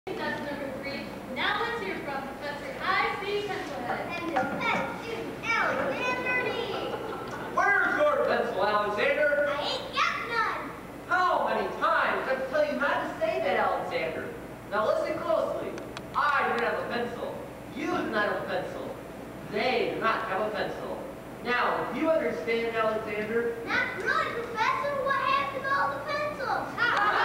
That's number 3. Now let's hear from Professor High-Speed Pencilhead. And his pet student, Alexander D. Where's your pencil, Alexander? I ain't got none. How many times I have to tell you not to say that, Alexander? Now listen closely. I do not have a pencil. You do not have a pencil. They do not have a pencil. Now, do you understand, Alexander? Not really, Professor. What happened to all the pencils?